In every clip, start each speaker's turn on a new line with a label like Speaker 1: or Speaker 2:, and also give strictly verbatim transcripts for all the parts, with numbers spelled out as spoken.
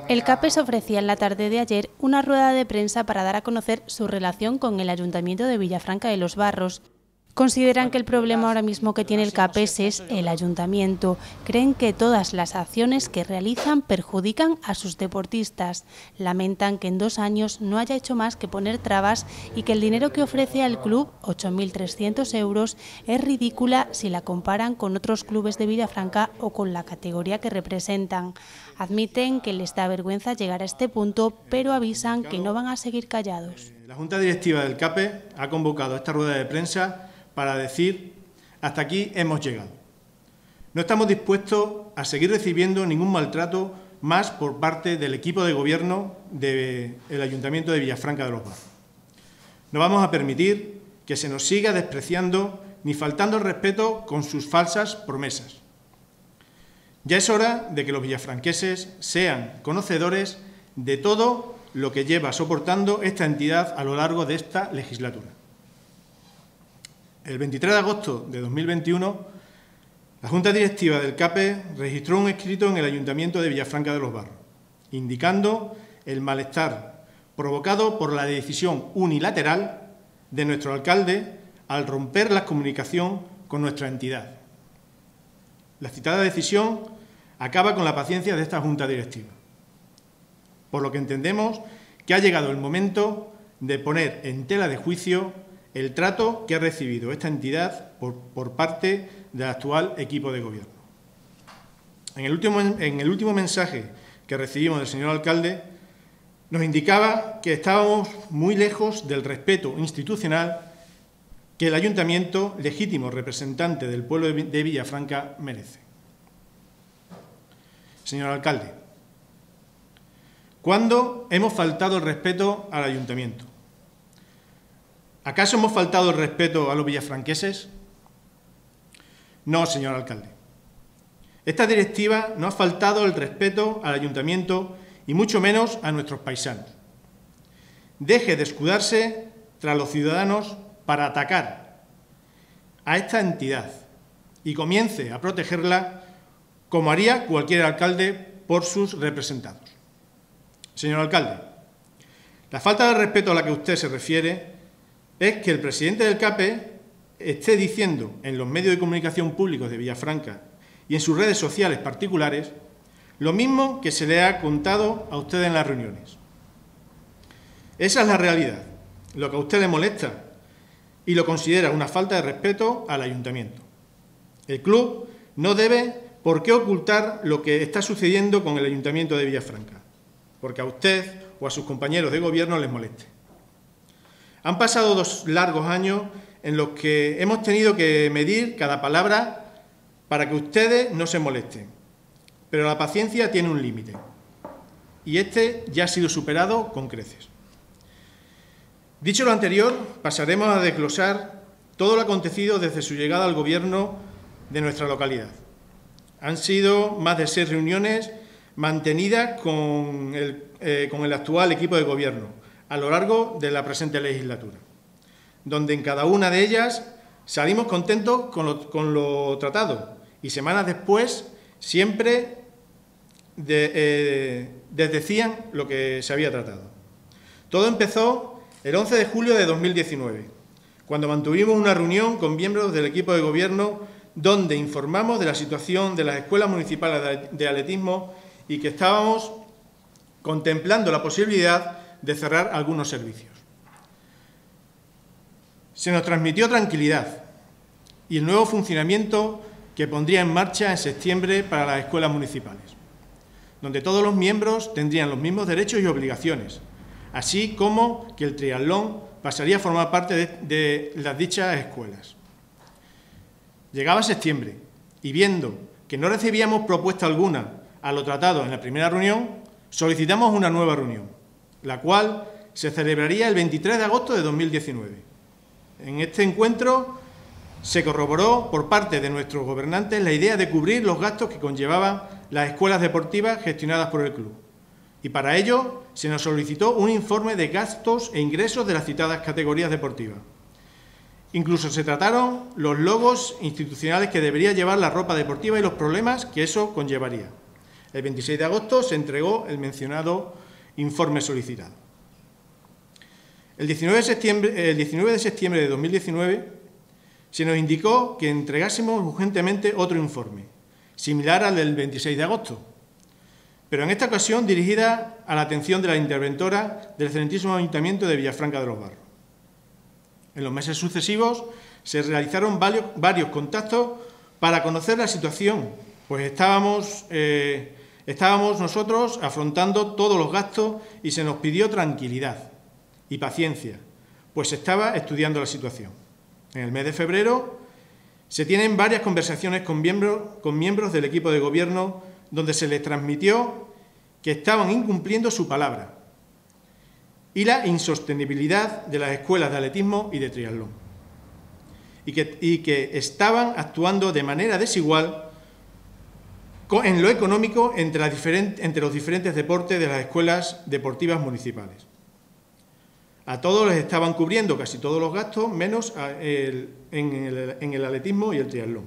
Speaker 1: El CAPES ofrecía en la tarde de ayer una rueda de prensa para dar a conocer su relación con el Ayuntamiento de Villafranca de los Barros. Consideran que el problema ahora mismo que tiene el CAPES es el Ayuntamiento. Creen que todas las acciones que realizan perjudican a sus deportistas. Lamentan que en dos años no haya hecho más que poner trabas y que el dinero que ofrece al club, ocho mil trescientos euros, es ridícula si la comparan con otros clubes de Villafranca o con la categoría que representan. Admiten que les da vergüenza llegar a este punto, pero avisan que no van a seguir callados.
Speaker 2: La Junta Directiva del CAPES ha convocado esta rueda de prensa para decir: hasta aquí hemos llegado. No estamos dispuestos a seguir recibiendo ningún maltrato más por parte del equipo de gobierno del Ayuntamiento de Villafranca de los Barros. No vamos a permitir que se nos siga despreciando ni faltando el respeto con sus falsas promesas. Ya es hora de que los villafranqueses sean conocedores de todo lo que lleva soportando esta entidad a lo largo de esta legislatura. El veintitrés de agosto de dos mil veintiuno, la Junta Directiva del CAPES registró un escrito en el Ayuntamiento de Villafranca de los Barros, indicando el malestar provocado por la decisión unilateral de nuestro alcalde al romper la comunicación con nuestra entidad. La citada decisión acaba con la paciencia de esta Junta Directiva, por lo que entendemos que ha llegado el momento de poner en tela de juicio el trato que ha recibido esta entidad por, por parte del actual equipo de gobierno. En el, último, en el último mensaje que recibimos del señor alcalde, nos indicaba que estábamos muy lejos del respeto institucional que el Ayuntamiento, legítimo representante del pueblo de Villafranca, merece. Señor alcalde, ¿cuándo hemos faltado el respeto al Ayuntamiento? ¿Acaso hemos faltado el respeto a los villafranqueses? No, señor alcalde. Esta directiva no ha faltado el respeto al Ayuntamiento y mucho menos a nuestros paisanos. Deje de escudarse tras los ciudadanos para atacar a esta entidad y comience a protegerla como haría cualquier alcalde por sus representados. Señor alcalde, la falta de respeto a la que usted se refiere es que el presidente del CAPES esté diciendo en los medios de comunicación públicos de Villafranca y en sus redes sociales particulares lo mismo que se le ha contado a usted en las reuniones. Esa es la realidad, lo que a usted le molesta y lo considera una falta de respeto al Ayuntamiento. El club no debe por qué ocultar lo que está sucediendo con el Ayuntamiento de Villafranca, porque a usted o a sus compañeros de gobierno les moleste. Han pasado dos largos años en los que hemos tenido que medir cada palabra para que ustedes no se molesten, pero la paciencia tiene un límite y este ya ha sido superado con creces. Dicho lo anterior, pasaremos a desglosar todo lo acontecido desde su llegada al gobierno de nuestra localidad. Han sido más de seis reuniones mantenidas con el, eh, con el actual equipo de gobierno a lo largo de la presente legislatura, donde en cada una de ellas salimos contentos con lo, con lo tratado y semanas después siempre de, eh, desdecían lo que se había tratado. Todo empezó el once de julio de dos mil diecinueve, cuando mantuvimos una reunión con miembros del equipo de gobierno donde informamos de la situación de las escuelas municipales de atletismo y que estábamos contemplando la posibilidad de cerrar algunos servicios. Se nos transmitió tranquilidad y el nuevo funcionamiento que pondría en marcha en septiembre para las escuelas municipales, donde todos los miembros tendrían los mismos derechos y obligaciones, así como que el triatlón pasaría a formar parte de, de las dichas escuelas. Llegaba septiembre y viendo que no recibíamos propuesta alguna a lo tratado en la primera reunión, solicitamos una nueva reunión, la cual se celebraría el veintitrés de agosto de dos mil diecinueve. En este encuentro se corroboró por parte de nuestros gobernantes la idea de cubrir los gastos que conllevaban las escuelas deportivas gestionadas por el club. Y para ello se nos solicitó un informe de gastos e ingresos de las citadas categorías deportivas. Incluso se trataron los logos institucionales que debería llevar la ropa deportiva y los problemas que eso conllevaría. el veintiséis de agosto se entregó el mencionado informe solicitado. El diecinueve de septiembre, el diecinueve de septiembre de dos mil diecinueve se nos indicó que entregásemos urgentemente otro informe, similar al del veintiséis de agosto, pero en esta ocasión dirigida a la atención de la interventora del excelentísimo Ayuntamiento de Villafranca de los Barros. En los meses sucesivos se realizaron varios, varios contactos para conocer la situación, pues estábamos, eh, estábamos nosotros afrontando todos los gastos y se nos pidió tranquilidad y paciencia, pues se estaba estudiando la situación. En el mes de febrero se tienen varias conversaciones con miembros, con miembros del equipo de gobierno donde se les transmitió que estaban incumpliendo su palabra y la insostenibilidad de las escuelas de atletismo y de triatlón, y que, y que estaban actuando de manera desigual en lo económico entre, las diferentes, entre los diferentes deportes de las escuelas deportivas municipales. A todos les estaban cubriendo casi todos los gastos, menos el, en, el, en el atletismo y el triatlón.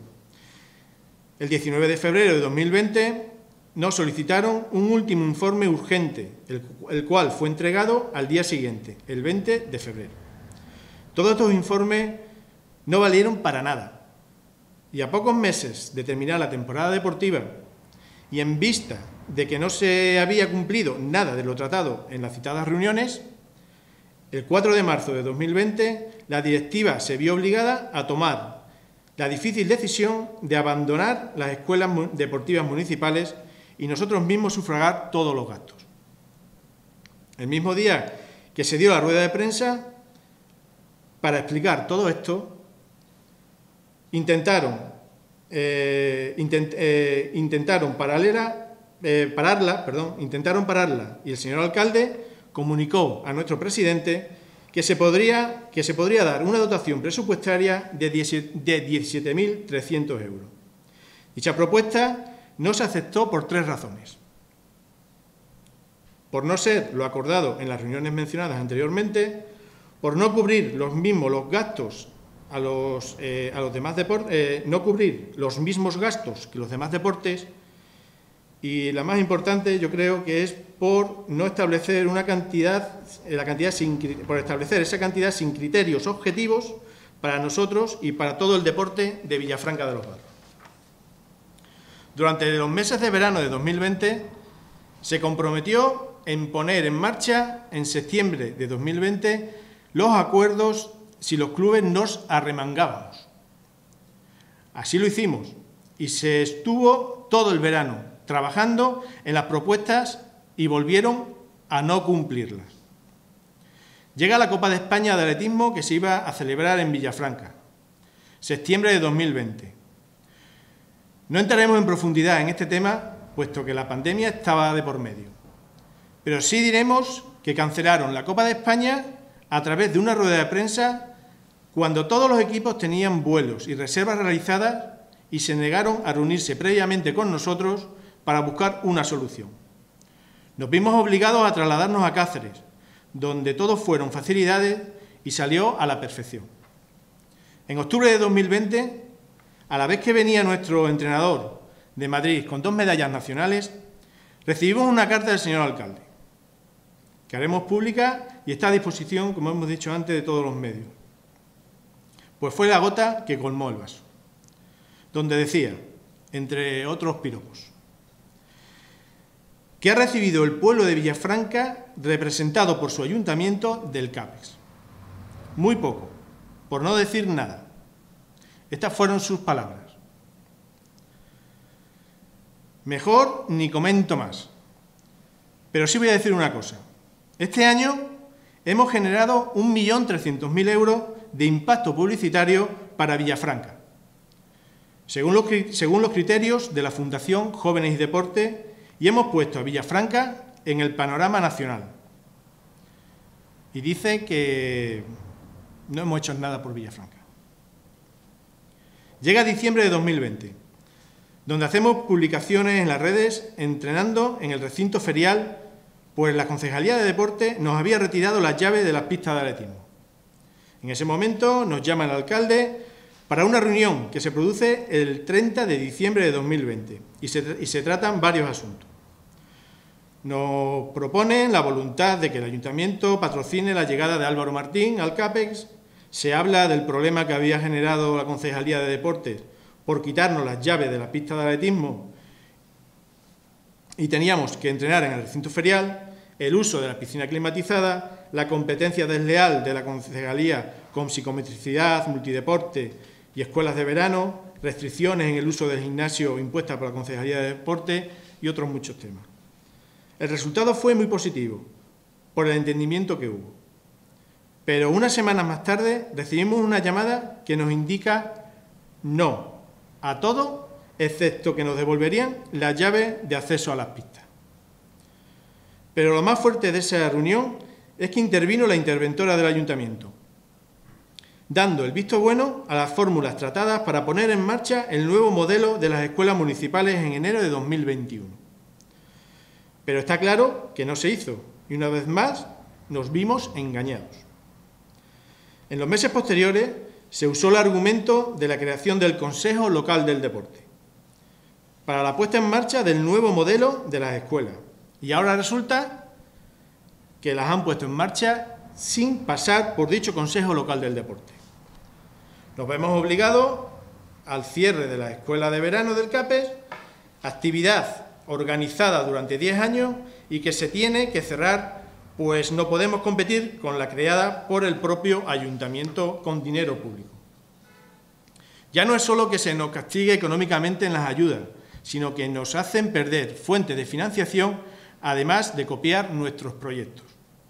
Speaker 2: El diecinueve de febrero de dos mil veinte nos solicitaron un último informe urgente, el, el cual fue entregado al día siguiente, el veinte de febrero. Todos estos informes no valieron para nada. Y a pocos meses de terminar la temporada deportiva y en vista de que no se había cumplido nada de lo tratado en las citadas reuniones, el cuatro de marzo de dos mil veinte, la directiva se vio obligada a tomar la difícil decisión de abandonar las escuelas deportivas municipales y nosotros mismos sufragar todos los gastos. El mismo día que se dio la rueda de prensa, para explicar todo esto, intentaron, eh, intent, eh, intentaron paralela, eh, pararla, perdón, intentaron pararla y el señor alcalde comunicó a nuestro presidente que se podría, que se podría dar una dotación presupuestaria de diecisiete mil trescientos euros. Dicha propuesta no se aceptó por tres razones. Por no ser lo acordado en las reuniones mencionadas anteriormente, por no cubrir los mismos los gastos a los, eh, a los demás deportes, eh, no cubrir los mismos gastos que los demás deportes, y la más importante yo creo que es por no establecer una cantidad, la cantidad sin, por establecer esa cantidad sin criterios objetivos para nosotros y para todo el deporte de Villafranca de los Barros. Durante los meses de verano de dos mil veinte se comprometió en poner en marcha en septiembre de dos mil veinte los acuerdos si los clubes nos arremangábamos. Así lo hicimos y se estuvo todo el verano trabajando en las propuestas y volvieron a no cumplirlas. Llega la Copa de España de Atletismo que se iba a celebrar en Villafranca, septiembre de dos mil veinte. No entraremos en profundidad en este tema, puesto que la pandemia estaba de por medio, pero sí diremos que cancelaron la Copa de España a través de una rueda de prensa cuando todos los equipos tenían vuelos y reservas realizadas y se negaron a reunirse previamente con nosotros para buscar una solución. Nos vimos obligados a trasladarnos a Cáceres, donde todo fueron facilidades y salió a la perfección. En octubre de dos mil veinte, a la vez que venía nuestro entrenador de Madrid con dos medallas nacionales, recibimos una carta del señor alcalde, que haremos pública y está a disposición, como hemos dicho antes, de todos los medios. Pues fue la gota que colmó el vaso, donde decía, entre otros piropos, que ha recibido el pueblo de Villafranca representado por su ayuntamiento del CAPEX. Muy poco, por no decir nada. Estas fueron sus palabras. Mejor ni comento más. Pero sí voy a decir una cosa. Este año hemos generado un millón trescientos mil euros de impacto publicitario para Villafranca, según los, según los criterios de la Fundación Jóvenes y Deporte, y hemos puesto a Villafranca en el panorama nacional. Y dice que no hemos hecho nada por Villafranca. Llega diciembre de dos mil veinte, donde hacemos publicaciones en las redes entrenando en el recinto ferial, pues la Concejalía de Deporte nos había retirado las llaves de las pistas de atletismo. En ese momento nos llama el alcalde para una reunión que se produce el treinta de diciembre de dos mil veinte y se, y se tratan varios asuntos. Nos proponen la voluntad de que el Ayuntamiento patrocine la llegada de Álvaro Martín al CAPEX. Se habla del problema que había generado la Concejalía de Deportes por quitarnos las llaves de la pista de atletismo y teníamos que entrenar en el recinto ferial, el uso de la piscina climatizada, la competencia desleal de la Concejalía con psicometricidad, multideporte y escuelas de verano, restricciones en el uso del gimnasio impuestas por la Concejalía de Deporte y otros muchos temas. El resultado fue muy positivo, por el entendimiento que hubo. Pero unas semanas más tarde recibimos una llamada que nos indica no a todo, excepto que nos devolverían las llaves de acceso a las pistas. Pero lo más fuerte de esa reunión es que intervino la interventora del Ayuntamiento, dando el visto bueno a las fórmulas tratadas para poner en marcha el nuevo modelo de las escuelas municipales en enero de dos mil veintiuno. Pero está claro que no se hizo y una vez más nos vimos engañados. En los meses posteriores se usó el argumento de la creación del Consejo Local del Deporte para la puesta en marcha del nuevo modelo de las escuelas y ahora resulta que las han puesto en marcha sin pasar por dicho Consejo Local del Deporte. Nos vemos obligados al cierre de la escuela de verano del CAPEX, actividad organizada durante diez años y que se tiene que cerrar, pues no podemos competir con la creada por el propio Ayuntamiento con dinero público. Ya no es solo que se nos castigue económicamente en las ayudas, sino que nos hacen perder fuentes de financiación, además de copiar nuestros proyectos.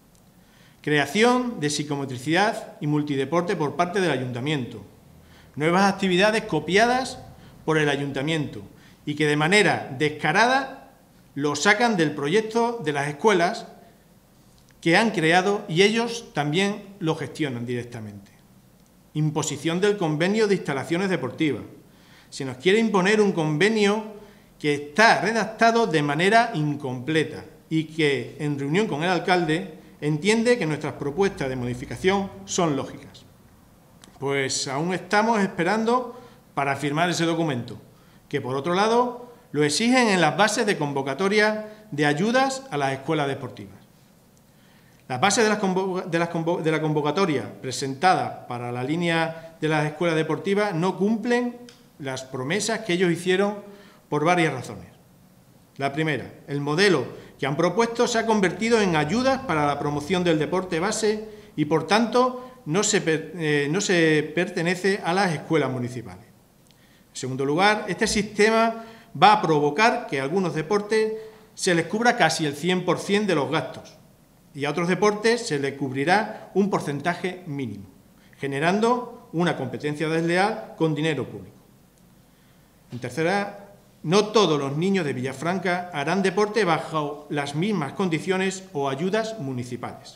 Speaker 2: Creación de psicomotricidad y multideporte por parte del Ayuntamiento. Nuevas actividades copiadas por el Ayuntamiento y que de manera descarada lo sacan del proyecto de las escuelas que han creado y ellos también lo gestionan directamente. Imposición del convenio de instalaciones deportivas. Se nos quiere imponer un convenio que está redactado de manera incompleta y que, en reunión con el alcalde, entiende que nuestras propuestas de modificación son lógicas. Pues aún estamos esperando para firmar ese documento, que por otro lado lo exigen en las bases de convocatoria de ayudas a las escuelas deportivas. Las bases de, las de, las de la convocatoria presentada para la línea de las escuelas deportivas no cumplen las promesas que ellos hicieron por varias razones. La primera, el modelo que han propuesto se ha convertido en ayudas para la promoción del deporte base y, por tanto, no se, eh, no se pertenece a las escuelas municipales. En segundo lugar, este sistema va a provocar que a algunos deportes se les cubra casi el cien por cien de los gastos y a otros deportes se les cubrirá un porcentaje mínimo, generando una competencia desleal con dinero público. En tercera, no todos los niños de Villafranca harán deporte bajo las mismas condiciones o ayudas municipales.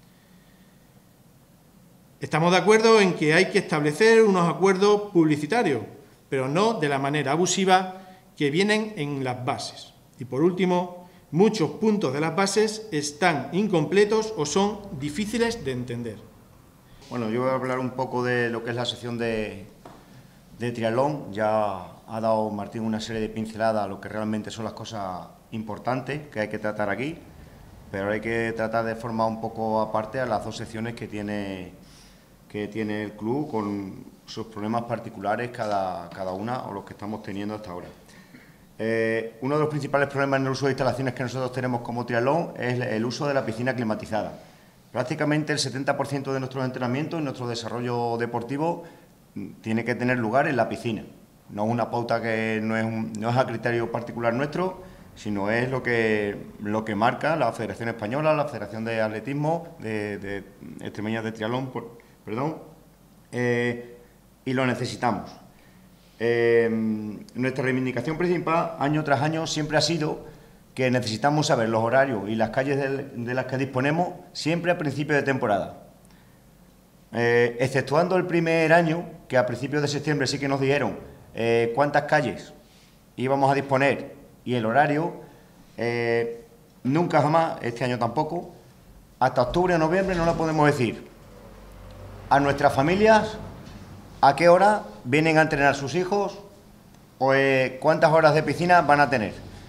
Speaker 2: Estamos de acuerdo en que hay que establecer unos acuerdos publicitarios, pero no de la manera abusiva que vienen en las bases. Y por último, muchos puntos de las bases están incompletos o son difíciles de entender.
Speaker 3: Bueno, yo voy a hablar un poco de lo que es la sección de, de triatlón. Ya ha dado Martín una serie de pinceladas a lo que realmente son las cosas importantes que hay que tratar aquí, pero hay que tratar de forma un poco aparte a las dos secciones que tiene, que tiene el club con sus problemas particulares cada, cada una o los que estamos teniendo hasta ahora. Eh, uno de los principales problemas en el uso de instalaciones que nosotros tenemos como triatlón es el uso de la piscina climatizada. Prácticamente el setenta por ciento de nuestros entrenamientos y nuestro desarrollo deportivo tiene que tener lugar en la piscina. No es una pauta que no es, un, no es a criterio particular nuestro, sino es lo que, lo que marca la Federación Española, la Federación de Atletismo, de, de Extremeña de Triatlón, por, perdón, eh, y lo necesitamos. Eh, nuestra reivindicación principal, año tras año, siempre ha sido que necesitamos saber los horarios y las calles de, de las que disponemos siempre a principio de temporada. Eh, exceptuando el primer año, que a principios de septiembre sí que nos dijeron eh, cuántas calles íbamos a disponer y el horario, eh, nunca jamás, este año tampoco, hasta octubre o noviembre no lo podemos decir. A nuestras familias, ¿a qué hora vienen a entrenar sus hijos? O eh, ¿cuántas horas de piscina van a tener?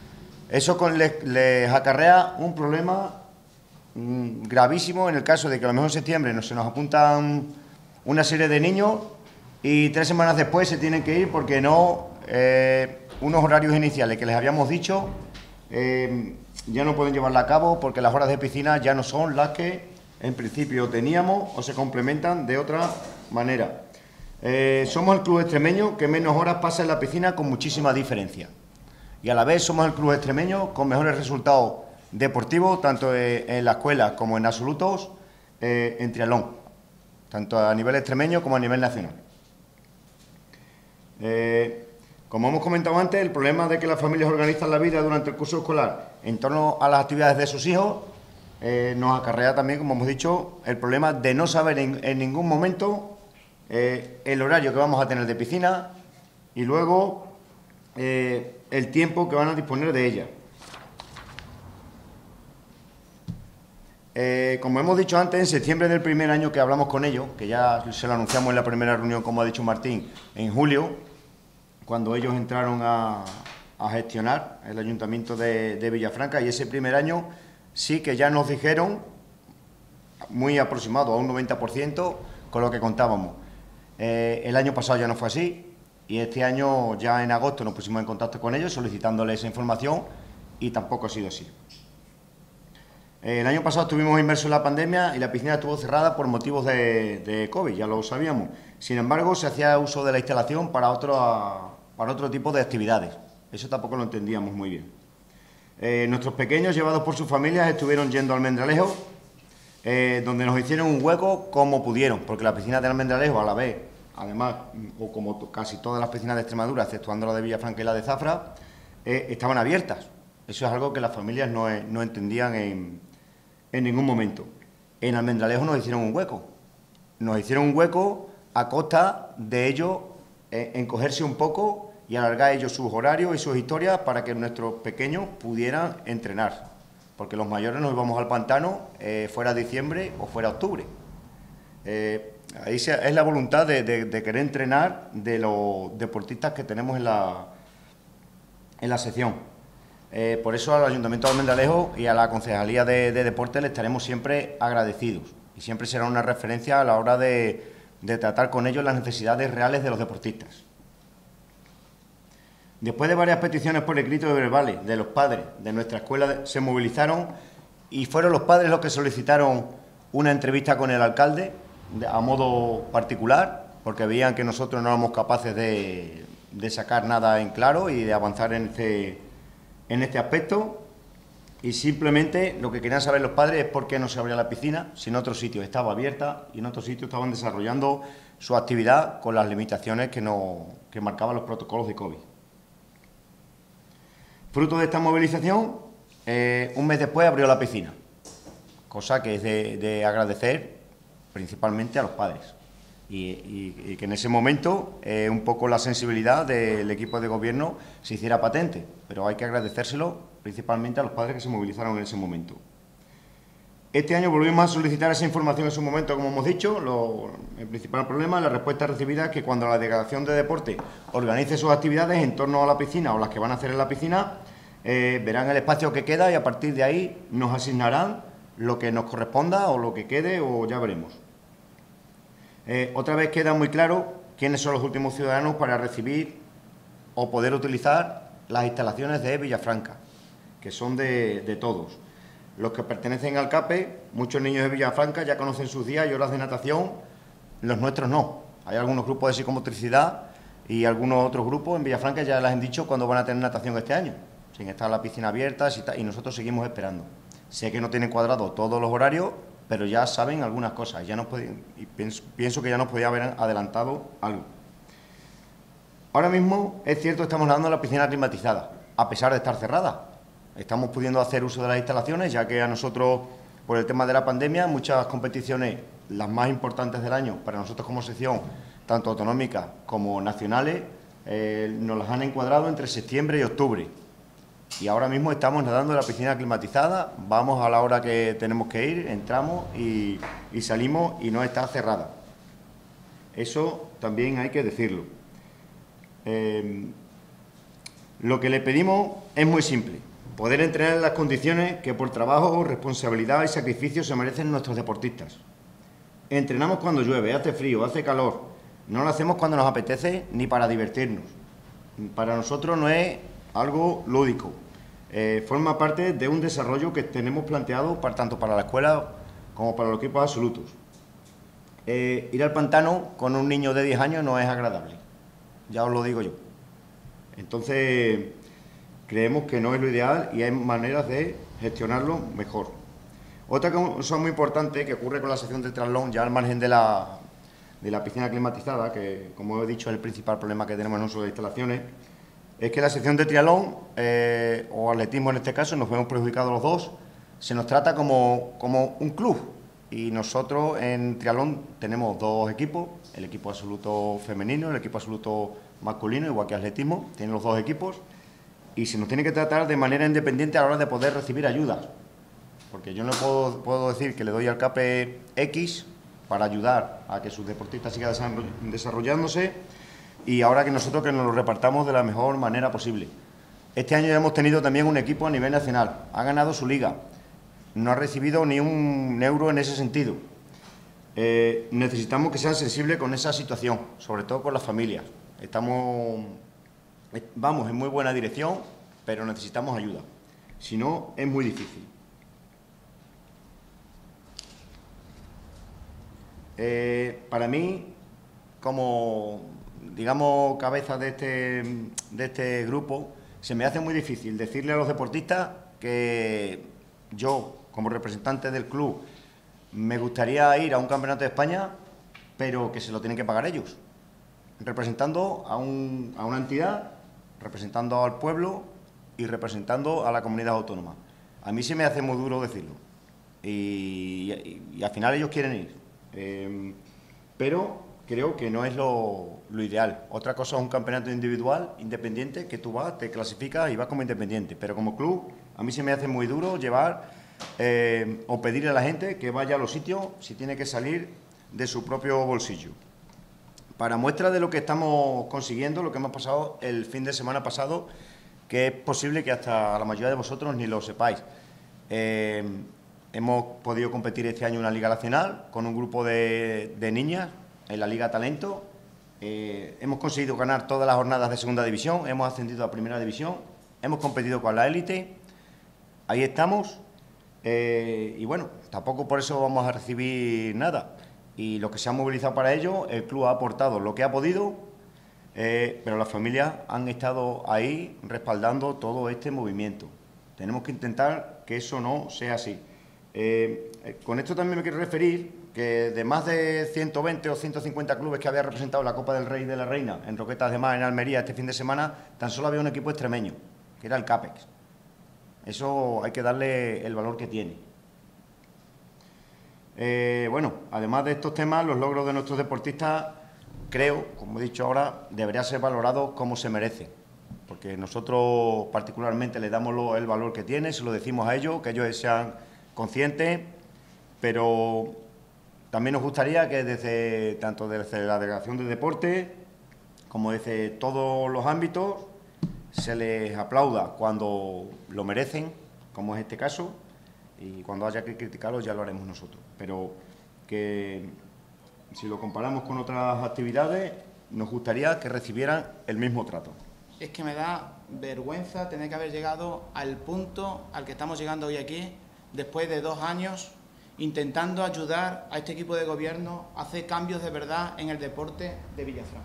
Speaker 3: Eso con, les, les acarrea un problema mmm, gravísimo en el caso de que a lo mejor en septiembre no, se nos apuntan una serie de niños y tres semanas después se tienen que ir porque no, eh, unos horarios iniciales que les habíamos dicho eh, ya no pueden llevarla a cabo porque las horas de piscina ya no son las que en principio teníamos o se complementan de otra manera. Eh, somos el club extremeño que menos horas pasa en la piscina con muchísima diferencia. Y a la vez somos el club extremeño con mejores resultados deportivos, tanto en la escuela como en absolutos, eh, en triatlón, tanto a nivel extremeño como a nivel nacional. Eh, como hemos comentado antes, el problema de que las familias organizan la vida durante el curso escolar en torno a las actividades de sus hijos eh, nos acarrea también, como hemos dicho, el problema de no saber en, en ningún momento eh, el horario que vamos a tener de piscina y luego eh, el tiempo que van a disponer de ella. Eh, como hemos dicho antes, en septiembre del primer año que hablamos con ellos, que ya se lo anunciamos en la primera reunión, como ha dicho Martín, en julio, cuando ellos entraron a, a gestionar el Ayuntamiento de, de Villafranca, y ese primer año sí que ya nos dijeron, muy aproximado a un noventa por ciento, con lo que contábamos. Eh, el año pasado ya no fue así, y este año, ya en agosto, nos pusimos en contacto con ellos solicitándoles esa información y tampoco ha sido así. El año pasado estuvimos inmersos en la pandemia y la piscina estuvo cerrada por motivos de, de COVID, ya lo sabíamos. Sin embargo, se hacía uso de la instalación para otro, para otro tipo de actividades. Eso tampoco lo entendíamos muy bien. Eh, nuestros pequeños, llevados por sus familias, estuvieron yendo al Almendralejo, eh, donde nos hicieron un hueco como pudieron, porque la piscina del Almendralejo, a la vez, además, o como casi todas las piscinas de Extremadura, exceptuando la de Villafranca y la de Zafra, eh, estaban abiertas. Eso es algo que las familias no, no entendían en, en ningún momento. En Almendralejo nos hicieron un hueco. Nos hicieron un hueco a costa de ellos eh, encogerse un poco y alargar ellos sus horarios y sus historias para que nuestros pequeños pudieran entrenar. Porque los mayores nos íbamos al pantano, eh, fuera diciembre o fuera octubre. Eh, ahí es la voluntad de, de, de querer entrenar de los deportistas que tenemos en la, en la sección. Eh, por eso al Ayuntamiento de Almendralejo y a la Concejalía de, de Deportes le estaremos siempre agradecidos y siempre será una referencia a la hora de, de tratar con ellos las necesidades reales de los deportistas. Después de varias peticiones por escrito y verbales de los padres de nuestra escuela, se movilizaron y fueron los padres los que solicitaron una entrevista con el alcalde de, a modo particular, porque veían que nosotros no éramos capaces de, de sacar nada en claro y de avanzar en este, en este aspecto. Y simplemente lo que querían saber los padres es por qué no se abría la piscina, si en otros sitios estaba abierta y en otros sitios estaban desarrollando su actividad con las limitaciones que, no, que marcaban los protocolos de COVID. Fruto de esta movilización, eh, un mes después abrió la piscina, cosa que es de, de agradecer principalmente a los padres. Y, y, y que en ese momento eh, un poco la sensibilidad del equipo de gobierno se hiciera patente, pero hay que agradecérselo principalmente a los padres que se movilizaron en ese momento. Este año volvimos a solicitar esa información en su momento, como hemos dicho. Lo, el principal problema, la respuesta recibida es que cuando la Delegación de Deporte organice sus actividades en torno a la piscina o las que van a hacer en la piscina, eh, verán el espacio que queda y a partir de ahí nos asignarán lo que nos corresponda o lo que quede o ya veremos. Eh, otra vez queda muy claro quiénes son los últimos ciudadanos para recibir o poder utilizar las instalaciones de Villafranca, que son de, de todos. Los que pertenecen al CAPE, muchos niños de Villafranca ya conocen sus días y horas de natación, los nuestros no. Hay algunos grupos de psicomotricidad y algunos otros grupos en Villafranca ya les han dicho cuándo van a tener natación este año, sin estar la piscina abierta y nosotros seguimos esperando. Sé que no tienen cuadrado todos los horarios, pero ya saben algunas cosas, ya nos pueden, y pienso, pienso que ya nos podía haber adelantado algo. Ahora mismo, es cierto, estamos nadando en la piscina climatizada, a pesar de estar cerrada. Estamos pudiendo hacer uso de las instalaciones, ya que a nosotros, por el tema de la pandemia, muchas competiciones, las más importantes del año, para nosotros como sección, tanto autonómicas como nacionales, eh, nos las han encuadrado entre septiembre y octubre. Y ahora mismo estamos nadando en la piscina climatizada, vamos a la hora que tenemos que ir, entramos y, y salimos y no está cerrada. Eso también hay que decirlo. Eh, lo que le pedimos es muy simple. poder entrenar en las condiciones que por trabajo, responsabilidad y sacrificio se merecen nuestros deportistas. Entrenamos cuando llueve, hace frío, hace calor. No lo hacemos cuando nos apetece ni para divertirnos. Para nosotros no es algo lúdico. Eh, forma parte de un desarrollo que tenemos planteado para, tanto para la escuela como para los equipos absolutos. Eh, ir al pantano con un niño de diez años no es agradable, ya os lo digo yo. Entonces, creemos que no es lo ideal y hay maneras de gestionarlo mejor. Otra cosa muy importante que ocurre con la sección de triatlón, ya al margen de la, de la piscina climatizada, que como he dicho es el principal problema que tenemos en uso de instalaciones, es que la sección de triatlón, eh, o atletismo en este caso, nos vemos perjudicados los dos, se nos trata como, como un club. Y nosotros en triatlón tenemos dos equipos, el equipo absoluto femenino, el equipo absoluto masculino, igual que atletismo, tienen los dos equipos, y se nos tiene que tratar de manera independiente a la hora de poder recibir ayudas. Porque yo no puedo, puedo decir que le doy al CAPE X para ayudar a que sus deportistas sigan desarrollándose y ahora que nosotros que nos lo repartamos de la mejor manera posible. Este año ya hemos tenido también un equipo a nivel nacional, ha ganado su liga, no ha recibido ni un euro en ese sentido. Eh, necesitamos que sean sensibles con esa situación, sobre todo con las familias. Estamos, vamos en muy buena dirección, pero necesitamos ayuda, si no es muy difícil. Eh, para mí, como, digamos, cabeza de este, de este grupo, se me hace muy difícil decirle a los deportistas que yo, como representante del club, me gustaría ir a un campeonato de España, pero que se lo tienen que pagar ellos, representando a, un, a una entidad, representando al pueblo y representando a la comunidad autónoma. A mí se me hace muy duro decirlo y, y, y al final ellos quieren ir. Eh, pero creo que no es lo, lo ideal. Otra cosa es un campeonato individual, independiente, que tú vas, te clasificas y vas como independiente. Pero como club, a mí se me hace muy duro llevar eh, o pedirle a la gente que vaya a los sitios si tiene que salir de su propio bolsillo. Para muestra de lo que estamos consiguiendo, lo que hemos pasado el fin de semana pasado, que es posible que hasta la mayoría de vosotros ni lo sepáis. Eh, Hemos podido competir este año en una Liga Nacional con un grupo de, de niñas en la Liga Talento. Eh, hemos conseguido ganar todas las jornadas de Segunda División, hemos ascendido a Primera División, hemos competido con la élite, ahí estamos. Eh, y bueno, tampoco por eso vamos a recibir nada. Y lo que se ha movilizado para ello, el club ha aportado lo que ha podido, eh, pero las familias han estado ahí respaldando todo este movimiento. Tenemos que intentar que eso no sea así. Eh, con esto también me quiero referir que de más de ciento veinte o ciento cincuenta clubes que había representado la Copa del Rey y de la Reina en Roquetas de Mar, en Almería, este fin de semana, tan solo había un equipo extremeño, que era el CAPEX. Eso hay que darle el valor que tiene. Eh, bueno, además de estos temas, los logros de nuestros deportistas, creo, como he dicho ahora, deberían ser valorados como se merecen. Porque nosotros particularmente les damos el valor que tienen, se lo decimos a ellos, que ellos sean conscientes, pero también nos gustaría que desde tanto desde la Delegación de Deporte como desde todos los ámbitos se les aplauda cuando lo merecen, como es este caso, y cuando haya que criticarlos ya lo haremos nosotros. Pero que si lo comparamos con otras actividades, nos gustaría que recibieran el mismo trato.
Speaker 4: Es que me da vergüenza tener que haber llegado al punto al que estamos llegando hoy aquí, después de dos años intentando ayudar a este equipo de gobierno a hacer cambios de verdad en el deporte de Villafranca.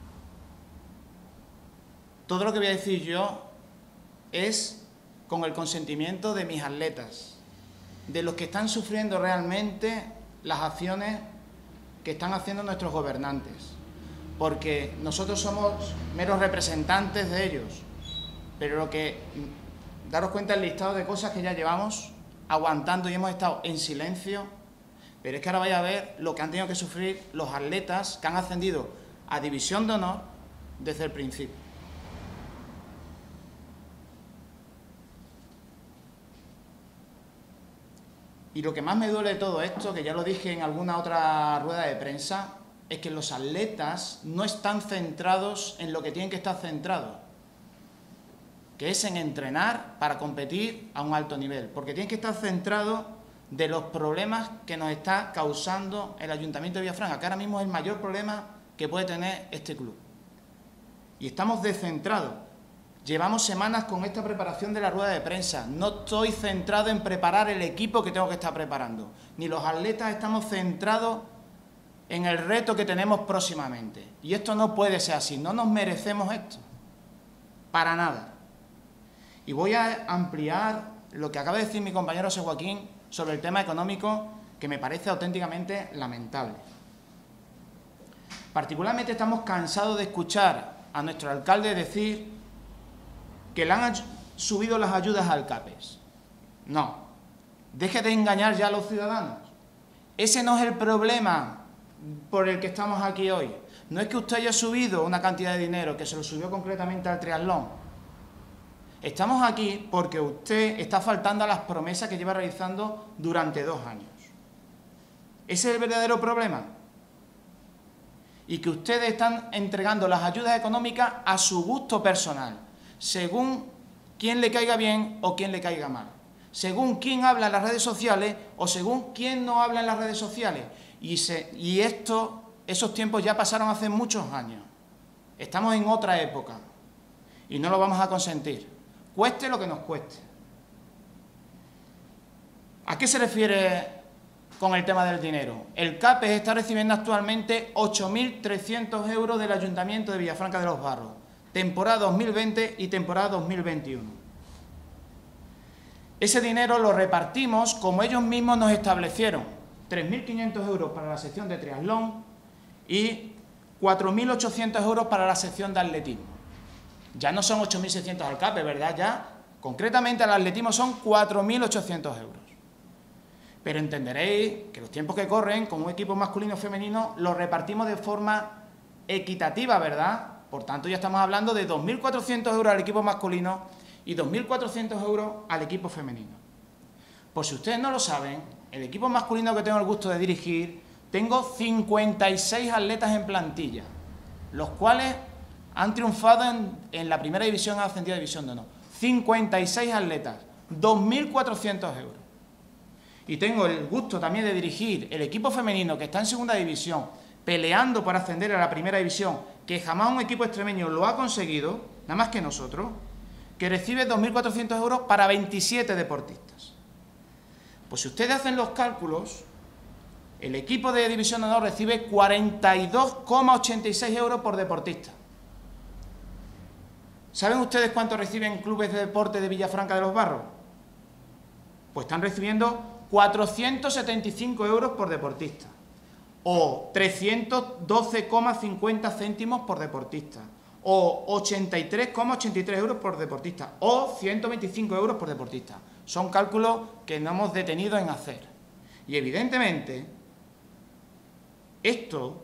Speaker 4: Todo lo que voy a decir yo es con el consentimiento de mis atletas, de los que están sufriendo realmente las acciones que están haciendo nuestros gobernantes, porque nosotros somos meros representantes de ellos, pero lo que, daros cuenta del listado de cosas que ya llevamos aguantando y hemos estado en silencio, pero es que ahora vais a ver lo que han tenido que sufrir los atletas que han ascendido a División de Honor desde el principio. Y lo que más me duele de todo esto, que ya lo dije en alguna otra rueda de prensa, es que los atletas no están centrados en lo que tienen que estar centrados. que es en entrenar para competir a un alto nivel, porque tienes que estar centrado de los problemas que nos está causando el Ayuntamiento de Villafranca, que ahora mismo es el mayor problema que puede tener este club. Y estamos descentrados. Llevamos semanas con esta preparación de la rueda de prensa. No estoy centrado en preparar el equipo que tengo que estar preparando. Ni los atletas estamos centrados en el reto que tenemos próximamente. Y esto no puede ser así. No nos merecemos esto. Para nada. Y voy a ampliar lo que acaba de decir mi compañero José Joaquín sobre el tema económico, que me parece auténticamente lamentable. Particularmente estamos cansados de escuchar a nuestro alcalde decir que le han subido las ayudas al CAPES. No, deje de engañar ya a los ciudadanos. Ese no es el problema por el que estamos aquí hoy. No es que usted haya subido una cantidad de dinero, que se lo subió concretamente al triatlón. Estamos aquí porque usted está faltando a las promesas que lleva realizando durante dos años. Ese es el verdadero problema. Y que ustedes están entregando las ayudas económicas a su gusto personal, según quién le caiga bien o quién le caiga mal, según quién habla en las redes sociales o según quién no habla en las redes sociales. Y, se, y esto, esos tiempos ya pasaron hace muchos años. Estamos en otra época y no lo vamos a consentir, cueste lo que nos cueste. ¿A qué se refiere con el tema del dinero? El CAPES está recibiendo actualmente ocho mil trescientos euros del Ayuntamiento de Villafranca de los Barros, temporada dos mil veinte y temporada dos mil veintiuno. Ese dinero lo repartimos como ellos mismos nos establecieron, tres mil quinientos euros para la sección de triatlón y cuatro mil ochocientos euros para la sección de atletismo. Ya no son ocho mil seiscientos al CAPES, ¿verdad? Ya, concretamente al atletismo son cuatro mil ochocientos euros. Pero entenderéis que los tiempos que corren, con un equipo masculino y femenino, lo repartimos de forma equitativa, ¿verdad? Por tanto, ya estamos hablando de dos mil cuatrocientos euros al equipo masculino y dos mil cuatrocientos euros al equipo femenino. Por si ustedes no lo saben, el equipo masculino que tengo el gusto de dirigir, tengo cincuenta y seis atletas en plantilla, los cuales han triunfado en, en la primera división, han ascendido a división de honor. cincuenta y seis atletas, dos mil cuatrocientos euros. Y tengo el gusto también de dirigir el equipo femenino que está en segunda división, peleando para ascender a la primera división, que jamás un equipo extremeño lo ha conseguido, nada más que nosotros, que recibe dos mil cuatrocientos euros para veintisiete deportistas. Pues si ustedes hacen los cálculos, el equipo de división de honor recibe cuarenta y dos coma ochenta y seis euros por deportista. ¿Saben ustedes cuánto reciben clubes de deporte de Villafranca de los Barros? Pues están recibiendo cuatrocientos setenta y cinco euros por deportista, o trescientos doce coma cincuenta céntimos por deportista, o ochenta y tres coma ochenta y tres euros por deportista, o ciento veinticinco euros por deportista. Son cálculos que no hemos detenido en hacer. Y evidentemente, esto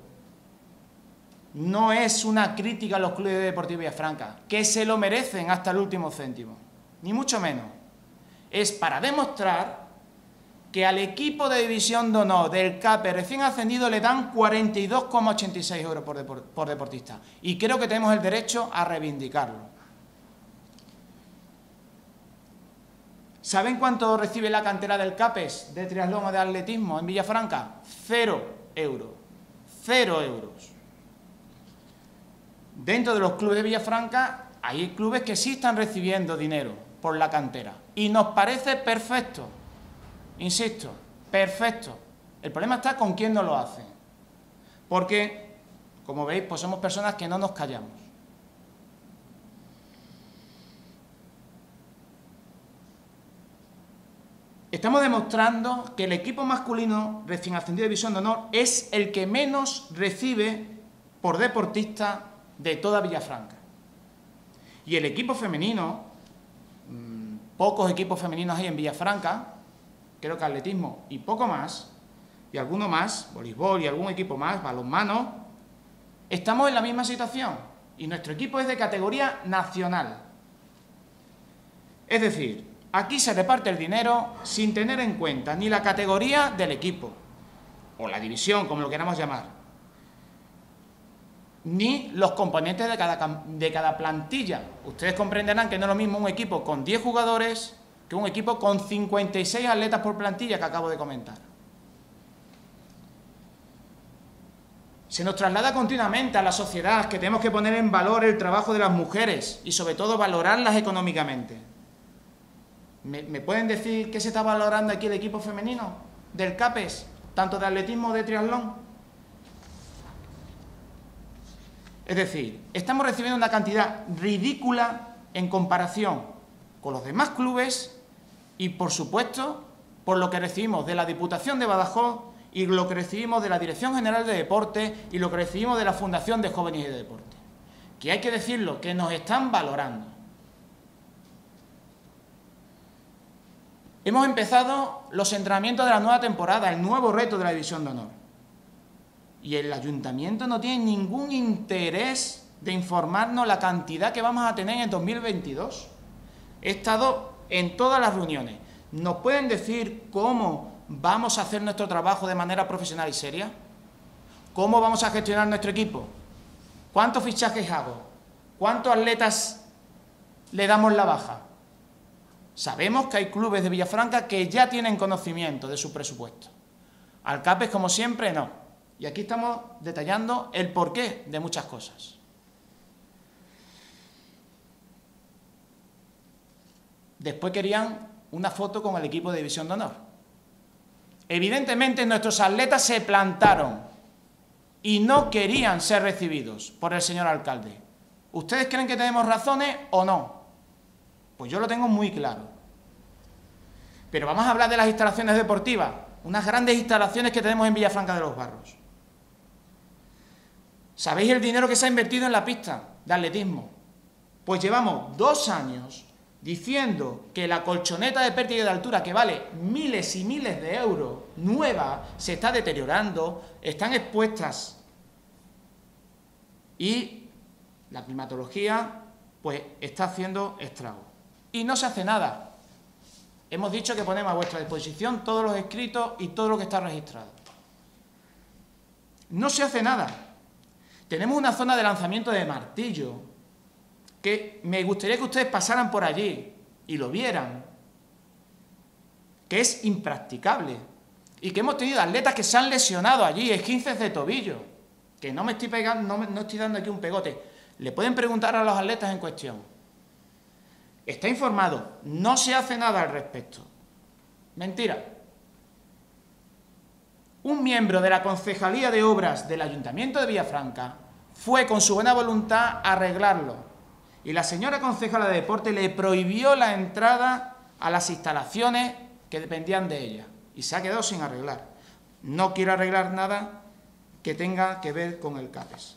Speaker 4: no es una crítica a los clubes de Deportivo Villafranca, que se lo merecen hasta el último céntimo, ni mucho menos. Es para demostrar que al equipo de división de honor del CAPES recién ascendido le dan cuarenta y dos coma ochenta y seis euros por, depor por deportista. Y creo que tenemos el derecho a reivindicarlo. ¿Saben cuánto recibe la cantera del CAPES de triatlón o de atletismo en Villafranca? Cero euros. Cero euros. Dentro de los clubes de Villafranca hay clubes que sí están recibiendo dinero por la cantera. Y nos parece perfecto. Insisto, perfecto. El problema está con quién no lo hace. Porque, como veis, pues somos personas que no nos callamos. Estamos demostrando que el equipo masculino recién ascendido de división de honor es el que menos recibe por deportista de toda Villafranca. Y el equipo femenino, mmm, pocos equipos femeninos hay en Villafranca, creo que atletismo y poco más, y alguno más, voleibol y algún equipo más, balonmano, estamos en la misma situación y nuestro equipo es de categoría nacional. Es decir, aquí se reparte el dinero sin tener en cuenta ni la categoría del equipo, o la división, como lo queramos llamar, ni los componentes de cada, de cada plantilla. Ustedes comprenderán que no es lo mismo un equipo con diez jugadores que un equipo con cincuenta y seis atletas por plantilla que acabo de comentar. Se nos traslada continuamente a la sociedad que tenemos que poner en valor el trabajo de las mujeres y sobre todo valorarlas económicamente. ¿Me, me pueden decir qué se está valorando aquí el equipo femenino del CAPES, tanto de atletismo como de triatlón? Es decir, estamos recibiendo una cantidad ridícula en comparación con los demás clubes y, por supuesto, por lo que recibimos de la Diputación de Badajoz y lo que recibimos de la Dirección General de Deporte y lo que recibimos de la Fundación de Jóvenes y de Deporte. Que hay que decirlo, que nos están valorando. Hemos empezado los entrenamientos de la nueva temporada, el nuevo reto de la División de Honor. Y el Ayuntamiento no tiene ningún interés de informarnos la cantidad que vamos a tener en el dos mil veintidós. He estado en todas las reuniones. ¿Nos pueden decir cómo vamos a hacer nuestro trabajo de manera profesional y seria? ¿Cómo vamos a gestionar nuestro equipo? ¿Cuántos fichajes hago? ¿Cuántos atletas le damos la baja? Sabemos que hay clubes de Villafranca que ya tienen conocimiento de su presupuesto. Al CAPES, como siempre, no. Y aquí estamos detallando el porqué de muchas cosas. Después querían una foto con el equipo de División de Honor. Evidentemente nuestros atletas se plantaron y no querían ser recibidos por el señor alcalde. ¿Ustedes creen que tenemos razones o no? Pues yo lo tengo muy claro. Pero vamos a hablar de las instalaciones deportivas, unas grandes instalaciones que tenemos en Villafranca de los Barros. ¿Sabéis el dinero que se ha invertido en la pista de atletismo? Pues llevamos dos años diciendo que la colchoneta de pérdida de altura, que vale miles y miles de euros, nueva, se está deteriorando, están expuestas. Y la climatología, pues, está haciendo estragos. Y no se hace nada. Hemos dicho que ponemos a vuestra disposición todos los escritos y todo lo que está registrado. No se hace nada. Tenemos una zona de lanzamiento de martillo que me gustaría que ustedes pasaran por allí y lo vieran, que es impracticable y que hemos tenido atletas que se han lesionado allí, esguinces de tobillo, que no me estoy pegando, no, me, no estoy dando aquí un pegote. Le pueden preguntar a los atletas en cuestión. Está informado, no se hace nada al respecto. Mentira. Un miembro de la Concejalía de Obras del Ayuntamiento de Villafranca fue con su buena voluntad a arreglarlo. Y la señora concejala de Deporte le prohibió la entrada a las instalaciones que dependían de ella. Y se ha quedado sin arreglar. No quiere arreglar nada que tenga que ver con el CAPES.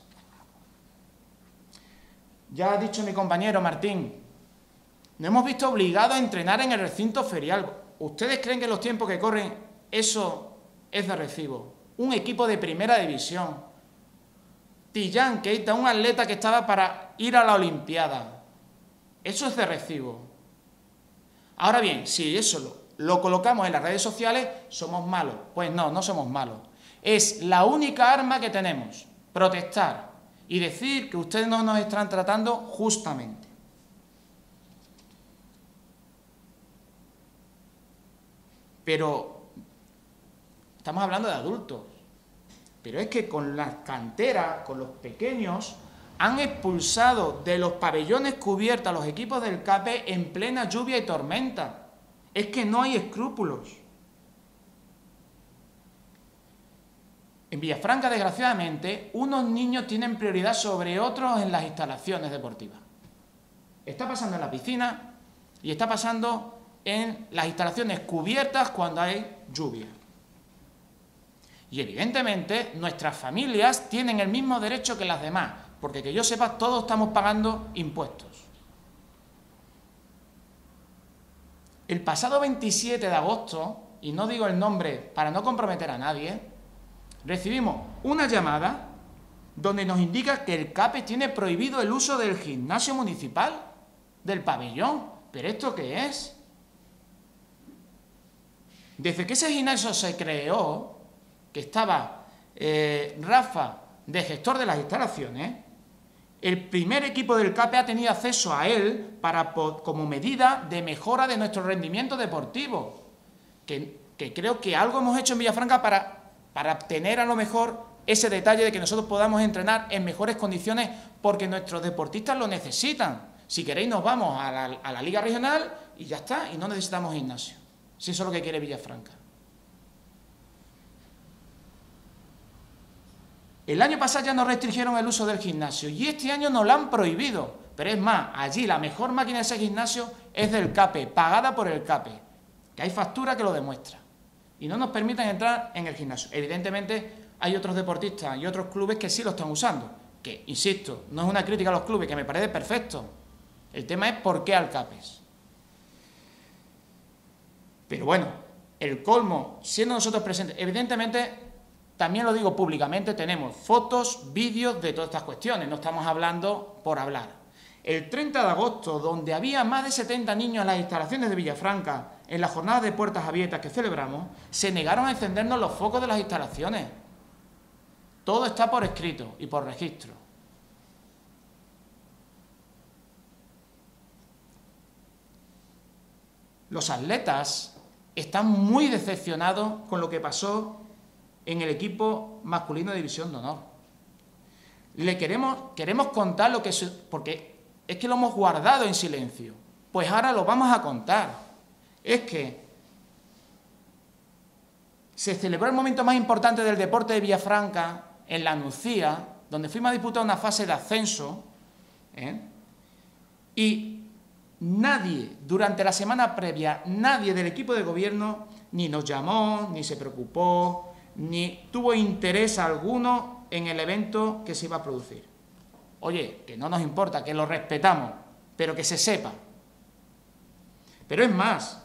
Speaker 4: Ya ha dicho mi compañero Martín, nos hemos visto obligados a entrenar en el recinto ferial. ¿Ustedes creen que en los tiempos que corren eso es de recibo? Un equipo de primera división. Tillán Keita, un atleta que estaba para ir a la Olimpiada. Eso es de recibo. Ahora bien, si eso lo, lo colocamos en las redes sociales, ¿somos malos? Pues no, no somos malos. Es la única arma que tenemos, protestar y decir que ustedes no nos están tratando justamente. Pero estamos hablando de adultos. Pero es que con las canteras, con los pequeños, han expulsado de los pabellones cubiertos a los equipos del CAPES en plena lluvia y tormenta. Es que no hay escrúpulos. En Villafranca, desgraciadamente, unos niños tienen prioridad sobre otros en las instalaciones deportivas. Está pasando en la piscina y está pasando en las instalaciones cubiertas cuando hay lluvia. Y evidentemente nuestras familias tienen el mismo derecho que las demás, porque que yo sepa, todos estamos pagando impuestos. El pasado veintisiete de agosto, y no digo el nombre para no comprometer a nadie, recibimos una llamada donde nos indica que el CAPES tiene prohibido el uso del gimnasio municipal, del pabellón. ¿Pero esto qué es? Desde que ese gimnasio se creó, que estaba eh, Rafa de gestor de las instalaciones, el primer equipo del CAPE ha tenido acceso a él para, como medida de mejora de nuestro rendimiento deportivo, que, que creo que algo hemos hecho en Villafranca para, para obtener a lo mejor ese detalle de que nosotros podamos entrenar en mejores condiciones porque nuestros deportistas lo necesitan. Si queréis nos vamos a la, a la Liga Regional y ya está, y no necesitamos gimnasio, si eso es lo que quiere Villafranca. El año pasado ya nos restringieron el uso del gimnasio y este año nos lo han prohibido. Pero es más, allí la mejor máquina de ese gimnasio es del CAPE, pagada por el CAPE, que hay factura que lo demuestra. Y no nos permiten entrar en el gimnasio. Evidentemente hay otros deportistas y otros clubes que sí lo están usando. Que, insisto, no es una crítica a los clubes, que me parece perfecto. El tema es por qué al CAPES. Pero bueno, el colmo, siendo nosotros presentes, evidentemente... También lo digo públicamente, tenemos fotos, vídeos de todas estas cuestiones, no estamos hablando por hablar. El treinta de agosto, donde había más de setenta niños en las instalaciones de Villafranca, en las jornadas de puertas abiertas que celebramos, se negaron a encendernos los focos de las instalaciones. Todo está por escrito y por registro. Los atletas están muy decepcionados con lo que pasó en el equipo masculino de División de Honor. Le queremos, queremos contar lo que... porque es que lo hemos guardado en silencio. Pues ahora lo vamos a contar. Es que se celebró el momento más importante del deporte de Villafranca, en la Nucía, donde fuimos a disputar una fase de ascenso, ¿eh? Y nadie, durante la semana previa, nadie del equipo de gobierno ni nos llamó, ni se preocupó, ni tuvo interés alguno en el evento que se iba a producir. Oye, que no nos importa, que lo respetamos, pero que se sepa. Pero es más,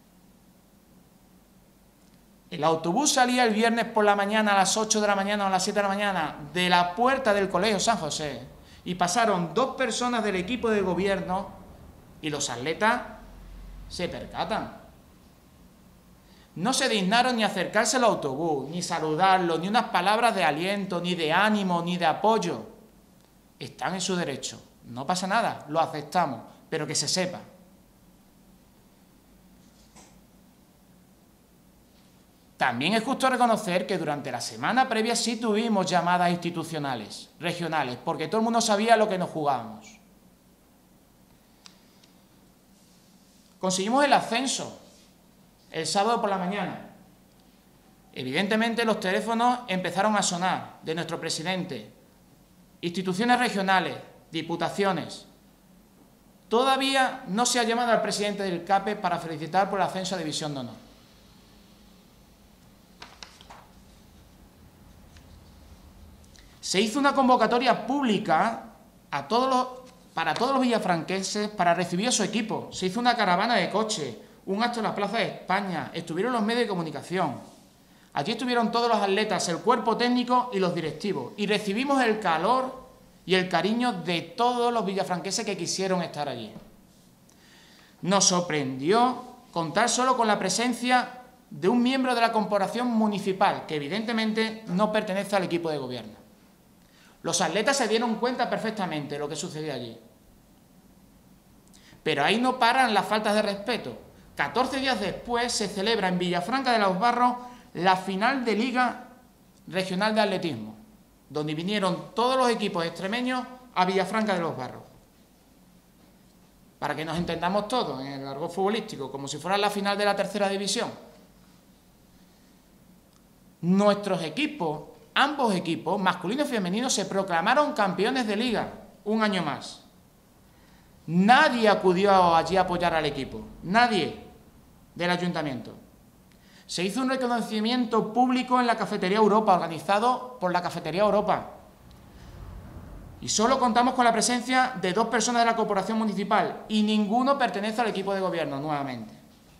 Speaker 4: el autobús salía el viernes por la mañana a las ocho de la mañana o a las siete de la mañana de la puerta del Colegio San José y pasaron dos personas del equipo de gobierno y los atletas se percatan. No se dignaron ni acercarse al autobús, ni saludarlo, ni unas palabras de aliento, ni de ánimo, ni de apoyo. Están en su derecho. No pasa nada, lo aceptamos, pero que se sepa. También es justo reconocer que durante la semana previa sí tuvimos llamadas institucionales, regionales, porque todo el mundo sabía lo que nos jugábamos. Conseguimos el ascenso el sábado por la mañana. Evidentemente los teléfonos empezaron a sonar de nuestro presidente, instituciones regionales, diputaciones. Todavía no se ha llamado al presidente del CAPE para felicitar por el ascenso a División de Honor. Se hizo una convocatoria pública a todos los, para todos los villafranquenses para recibir a su equipo. Se hizo una caravana de coches, un acto en la Plaza de España, estuvieron los medios de comunicación. Allí estuvieron todos los atletas, el cuerpo técnico y los directivos. Y recibimos el calor y el cariño de todos los villafranquenses que quisieron estar allí. Nos sorprendió contar solo con la presencia de un miembro de la corporación municipal, que evidentemente no pertenece al equipo de gobierno. Los atletas se dieron cuenta perfectamente de lo que sucedía allí. Pero ahí no paran las faltas de respeto. catorce días después se celebra en Villafranca de los Barros la final de Liga Regional de Atletismo, donde vinieron todos los equipos extremeños a Villafranca de los Barros. Para que nos entendamos todos en el argot futbolístico, como si fuera la final de la tercera división. Nuestros equipos, ambos equipos, masculino y femenino, se proclamaron campeones de liga un año más. Nadie acudió allí a apoyar al equipo, nadie del ayuntamiento. Se hizo un reconocimiento público en la Cafetería Europa, organizado por la Cafetería Europa. Y solo contamos con la presencia de dos personas de la corporación municipal y ninguno pertenece al equipo de gobierno, nuevamente.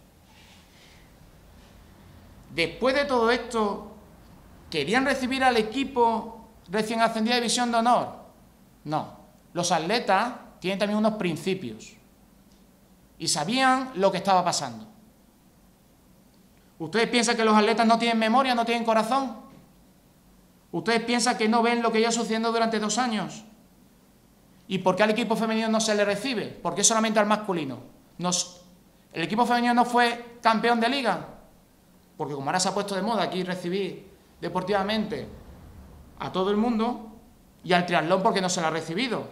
Speaker 4: Después de todo esto, ¿querían recibir al equipo recién ascendido a División de Honor? No. Los atletas tienen también unos principios y sabían lo que estaba pasando. ¿Ustedes piensan que los atletas no tienen memoria, no tienen corazón? ¿Ustedes piensan que no ven lo que lleva sucediendo durante dos años? ¿Y por qué al equipo femenino no se le recibe? ¿Por qué solamente al masculino? Nos, ¿El equipo femenino no fue campeón de liga? Porque como ahora se ha puesto de moda aquí recibir deportivamente a todo el mundo, y al triatlón porque no se lo ha recibido.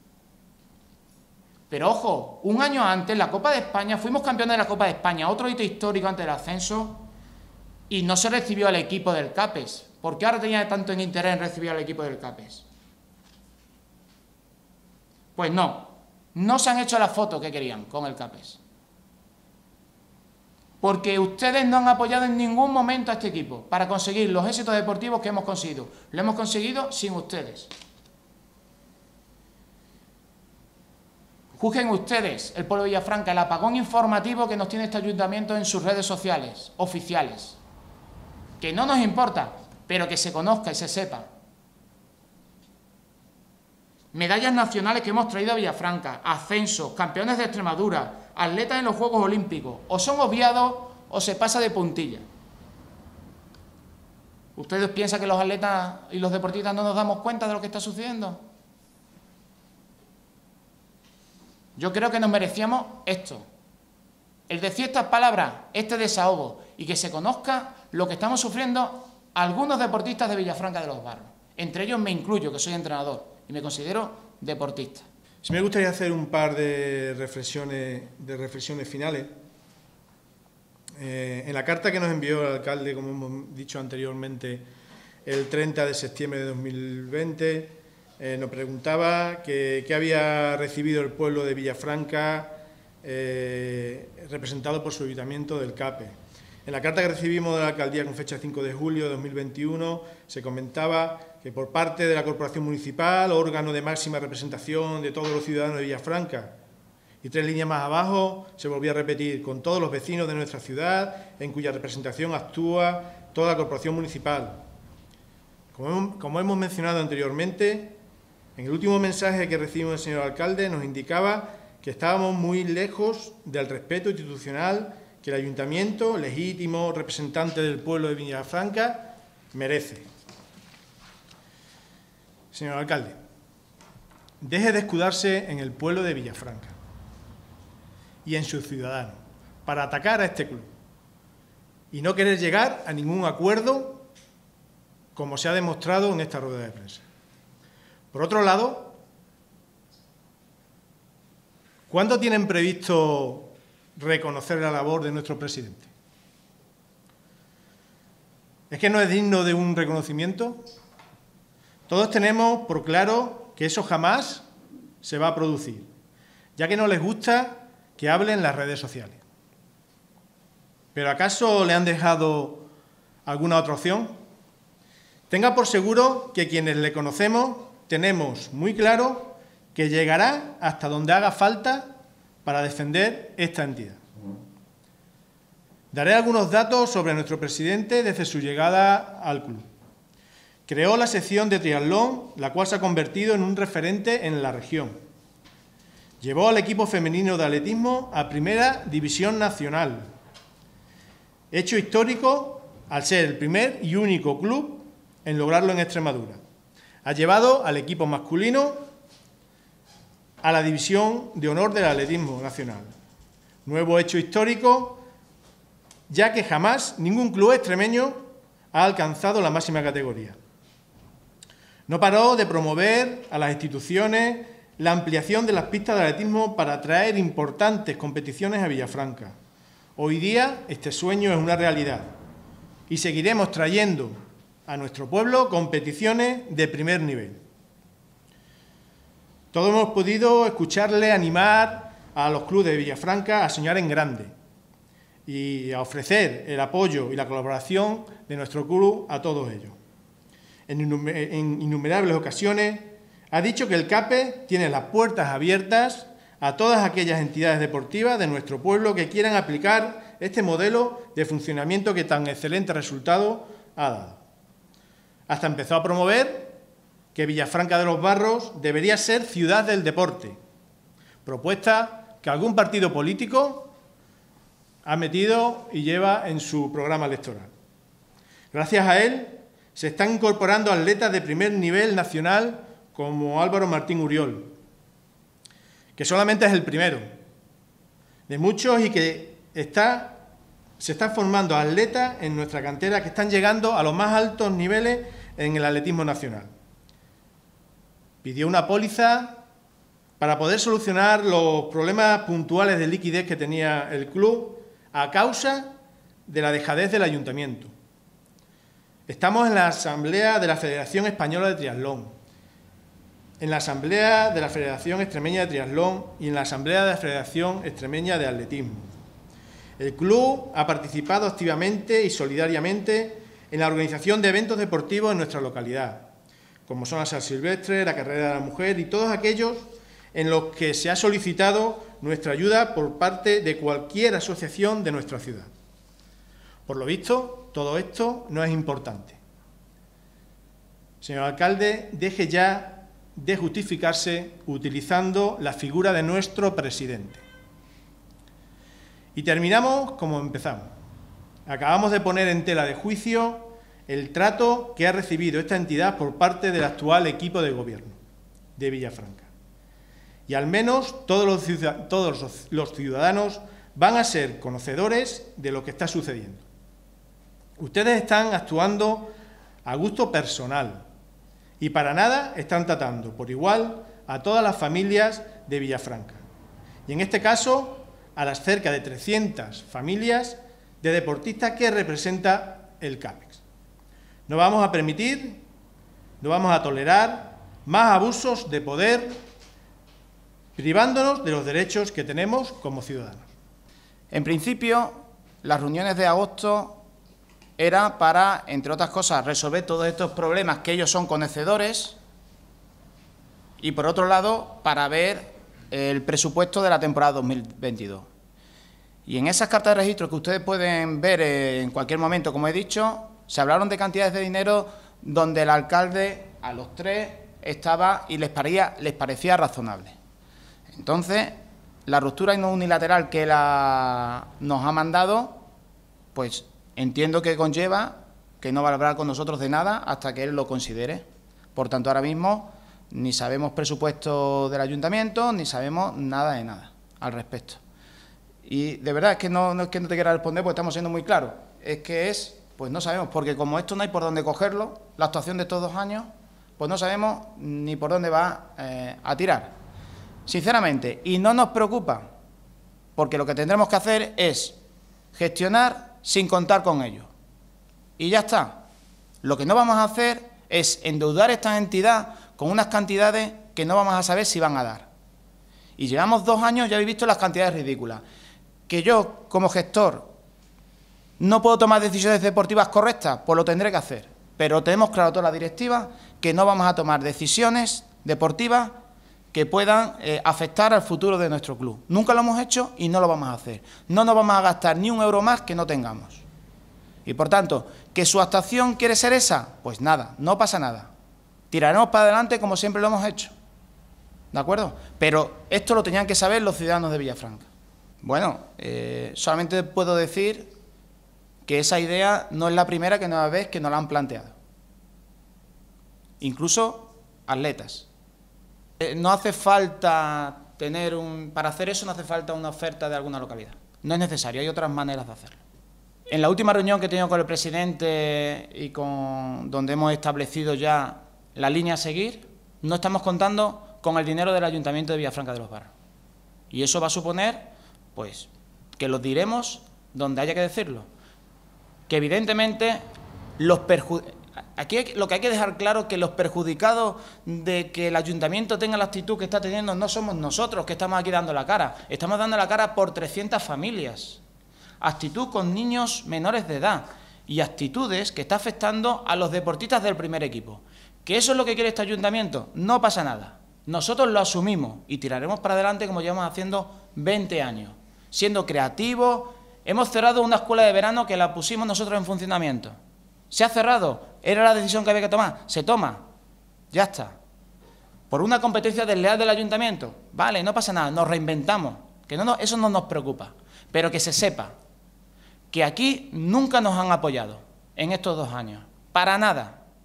Speaker 4: Pero ojo, un año antes, la Copa de España, fuimos campeones de la Copa de España, otro hito histórico antes del ascenso, y no se recibió al equipo del CAPES. ¿Por qué ahora tenía tanto interés en recibir al equipo del CAPES? Pues no, no se han hecho las fotos que querían con el CAPES. Porque ustedes no han apoyado en ningún momento a este equipo para conseguir los éxitos deportivos que hemos conseguido. Lo hemos conseguido sin ustedes. Juzguen ustedes, el pueblo de Villafranca, el apagón informativo que nos tiene este ayuntamiento en sus redes sociales oficiales. Que no nos importa, pero que se conozca y se sepa. Medallas nacionales que hemos traído a Villafranca, ascensos, campeones de Extremadura, atletas en los Juegos Olímpicos, o son obviados o se pasa de puntilla. ¿Ustedes piensan que los atletas y los deportistas no nos damos cuenta de lo que está sucediendo? Yo creo que nos merecíamos esto. El decir estas palabras, este desahogo, y que se conozca lo que estamos sufriendo algunos deportistas de Villafranca de los Barros. Entre ellos me incluyo, que soy entrenador y me considero deportista.
Speaker 2: Sí me gustaría hacer un par de reflexiones, de reflexiones finales. Eh, en la carta que nos envió el alcalde, como hemos dicho anteriormente, el treinta de septiembre de dos mil veinte, eh, nos preguntaba qué había recibido el pueblo de Villafranca, eh, representado por su ayuntamiento del CAPES. En la carta que recibimos de la alcaldía con fecha cinco de julio de dos mil veintiuno se comentaba que por parte de la Corporación Municipal, órgano de máxima representación de todos los ciudadanos de Villafranca, y tres líneas más abajo se volvía a repetir, con todos los vecinos de nuestra ciudad, en cuya representación actúa toda la Corporación Municipal. Como hemos, como hemos mencionado anteriormente, en el último mensaje que recibimos del señor alcalde nos indicaba que estábamos muy lejos del respeto institucional que el ayuntamiento, legítimo representante del pueblo de Villafranca, merece. Señor alcalde, deje de escudarse en el pueblo de Villafranca y en sus ciudadanos para atacar a este club y no querer llegar a ningún acuerdo, como se ha demostrado en esta rueda de prensa. Por otro lado, ¿cuándo tienen previsto reconocer la labor de nuestro presidente? ¿Es que no es digno de un reconocimiento? Todos tenemos por claro que eso jamás se va a producir, ya que no les gusta que hablen en las redes sociales. ¿Pero acaso le han dejado alguna otra opción? Tenga por seguro que quienes le conocemos tenemos muy claro que llegará hasta donde haga falta para defender esta entidad. Daré algunos datos sobre nuestro presidente desde su llegada al club. Creó la sección de triatlón, la cual se ha convertido en un referente en la región. Llevó al equipo femenino de atletismo a Primera División Nacional. Hecho histórico al ser el primer y único club en lograrlo en Extremadura. Ha llevado al equipo masculino a la División de Honor del Atletismo Nacional. Nuevo hecho histórico, ya que jamás ningún club extremeño ha alcanzado la máxima categoría. No paró de promover a las instituciones la ampliación de las pistas de atletismo para atraer importantes competiciones a Villafranca. Hoy día este sueño es una realidad y seguiremos trayendo a nuestro pueblo competiciones de primer nivel. Todos hemos podido escucharle animar a los clubes de Villafranca a soñar en grande y a ofrecer el apoyo y la colaboración de nuestro club a todos ellos. En innumerables ocasiones ha dicho que el CAPES tiene las puertas abiertas a todas aquellas entidades deportivas de nuestro pueblo que quieran aplicar este modelo de funcionamiento que tan excelente resultado ha dado. Hasta empezó a promover que Villafranca de los Barros debería ser ciudad del deporte, propuesta que algún partido político ha metido y lleva en su programa electoral. Gracias a él se están incorporando atletas de primer nivel nacional como Álvaro Martín Uriol, que solamente es el primero de muchos y que está, se están formando atletas en nuestra cantera que están llegando a los más altos niveles en el atletismo nacional. Pidió una póliza para poder solucionar los problemas puntuales de liquidez que tenía el club a causa de la dejadez del ayuntamiento. Estamos en la Asamblea de la Federación Española de Triatlón, en la Asamblea de la Federación Extremeña de Triatlón y en la Asamblea de la Federación Extremeña de Atletismo. El club ha participado activamente y solidariamente en la organización de eventos deportivos en nuestra localidad, como son la San Silvestre, la Carrera de la Mujer y todos aquellos en los que se ha solicitado nuestra ayuda por parte de cualquier asociación de nuestra ciudad. Por lo visto, todo esto no es importante. Señor alcalde, deje ya de justificarse utilizando la figura de nuestro presidente. Y terminamos como empezamos. Acabamos de poner en tela de juicio el trato que ha recibido esta entidad por parte del actual equipo de gobierno de Villafranca. Y al menos todos los ciudadanos, todos los ciudadanos van a ser conocedores de lo que está sucediendo. Ustedes están actuando a gusto personal y para nada están tratando por igual a todas las familias de Villafranca. Y en este caso, a las cerca de trescientas familias de deportistas que representa el CAPEX. No vamos a permitir, no vamos a tolerar más abusos de poder, privándonos de los derechos que tenemos como ciudadanos.
Speaker 4: En principio, las reuniones de agosto era para, entre otras cosas, resolver todos estos problemas que ellos son conocedores y, por otro lado, para ver el presupuesto de la temporada dos mil veintidós. Y en esas cartas de registro que ustedes pueden ver en cualquier momento, como he dicho, se hablaron de cantidades de dinero donde el alcalde a los tres estaba y les parecía, les parecía razonable. Entonces, la ruptura no unilateral que la, nos ha mandado, pues entiendo que conlleva que no va a hablar con nosotros de nada hasta que él lo considere. Por tanto, ahora mismo ni sabemos presupuesto del ayuntamiento, ni sabemos nada de nada al respecto. Y de verdad es que no, no es que no te quiera responder porque estamos siendo muy claros. Es que es, pues no sabemos, porque como esto no hay por dónde cogerlo, la actuación de estos dos años, pues no sabemos ni por dónde va eh, a tirar. Sinceramente, y no nos preocupa, porque lo que tendremos que hacer es gestionar sin contar con ellos. Y ya está. Lo que no vamos a hacer es endeudar esta entidad con unas cantidades que no vamos a saber si van a dar. Y llevamos dos años, ya habéis visto las cantidades ridículas. Que yo, como gestor, no puedo tomar decisiones deportivas correctas, pues lo tendré que hacer. Pero tenemos claro toda la directiva que no vamos a tomar decisiones deportivas que puedan eh, afectar al futuro de nuestro club. Nunca lo hemos hecho y no lo vamos a hacer. No nos vamos a gastar ni un euro más que no tengamos. Y por tanto, ¿que su actuación quiere ser esa? Pues nada, no pasa nada. Tiraremos para adelante como siempre lo hemos hecho. ¿De acuerdo? Pero esto lo tenían que saber los ciudadanos de Villafranca. Bueno, eh, solamente puedo decir que esa idea no es la primera que nueva vez que nos la han planteado. Incluso atletas. No hace falta tener un... Para hacer eso no hace falta una oferta de alguna localidad. No es necesario, hay otras maneras de hacerlo. En la última reunión que he tenido con el presidente y con donde hemos establecido ya la línea a seguir, no estamos contando con el dinero del Ayuntamiento de Villafranca de los Barros. Y eso va a suponer, pues, que lo diremos donde haya que decirlo. Que evidentemente los perjudicios... Aquí lo que hay que dejar claro es que los perjudicados de que el ayuntamiento tenga la actitud que está teniendo no somos nosotros que estamos aquí dando la cara. Estamos dando la cara por trescientas familias. Actitud con niños menores de edad y actitudes que está afectando a los deportistas del primer equipo. ¿Que eso es lo que quiere este ayuntamiento? No pasa nada. Nosotros lo asumimos y tiraremos para adelante como llevamos haciendo veinte años. Siendo creativos, hemos cerrado una escuela de verano que la pusimos nosotros en funcionamiento. ¿Se ha cerrado? ¿Era la decisión que había que tomar? Se toma. Ya está. ¿Por una competencia desleal del ayuntamiento? Vale, no pasa nada, nos reinventamos. Que no, no, eso no nos preocupa. Pero que se sepa que aquí nunca nos han apoyado en estos dos años. Para nada.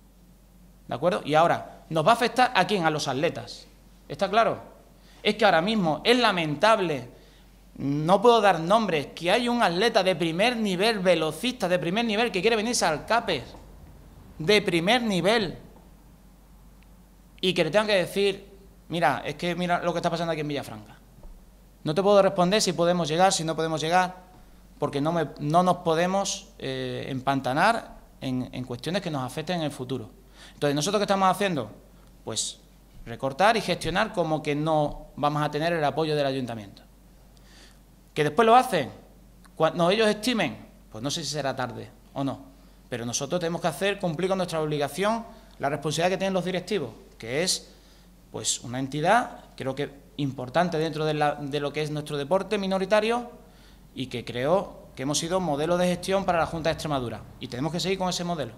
Speaker 5: ¿De acuerdo? Y ahora, ¿nos va a afectar a quién? A los atletas. ¿Está claro? Es que ahora mismo es lamentable, no puedo dar nombres, que hay un atleta de primer nivel, velocista de primer nivel, que quiere venirse al CAPES, de primer nivel, y que le tengan que decir, mira, es que mira lo que está pasando aquí en Villafranca. No te puedo responder si podemos llegar, si no podemos llegar, porque no, me, no nos podemos eh, empantanar en, en cuestiones que nos afecten en el futuro. Entonces, ¿nosotros qué estamos haciendo? Pues recortar y gestionar como que no vamos a tener el apoyo del ayuntamiento. ¿Que después lo hacen? Cuando ellos estimen, pues no sé si será tarde o no, pero nosotros tenemos que hacer, cumplir con nuestra obligación, la responsabilidad que tienen los directivos, que es pues una entidad, creo que importante dentro de, la, de lo que es nuestro deporte minoritario, y que creo que hemos sido modelo de gestión para la Junta de Extremadura, y tenemos que seguir con ese modelo.